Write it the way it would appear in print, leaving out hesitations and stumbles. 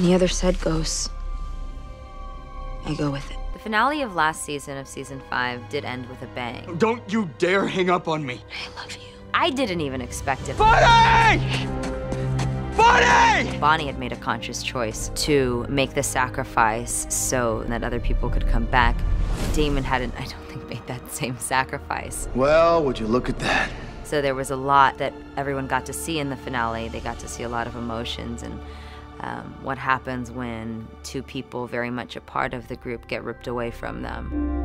When the other side goes, I go with it. The finale of last season of season 5 did end with a bang. Don't you dare hang up on me. I love you. I didn't even expect it. Bonnie! Bonnie! Bonnie had made a conscious choice to make the sacrifice so that other people could come back. Damon hadn't, I don't think, made that same sacrifice. Well, would you look at that? So there was a lot that everyone got to see in the finale. They got to see a lot of emotions and what happens when two people very much a part of the group get ripped away from them.